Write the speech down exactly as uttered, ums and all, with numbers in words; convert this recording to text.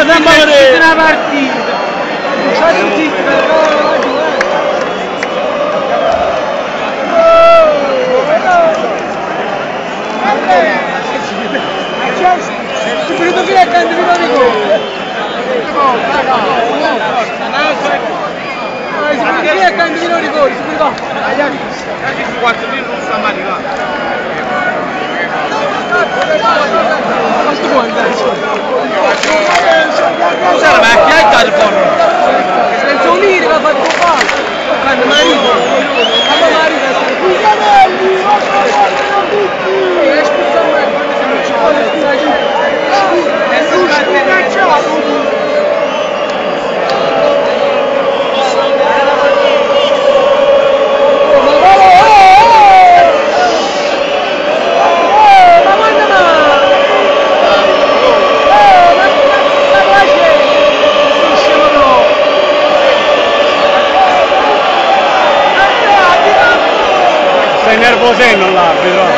andiamo a vedere una partita. C'è tutti subito che è tanto di rigore. Che è tanto di rigore, subito. Anche su quattro minuti non sta male, va. Quanto può andare? cos'era ma che hai dato porro Senza unire va fatto fare. Quando marito. Quando marito è espulso me quando siamo ci vuole adesso scatta. stai nervosendo l'arbitro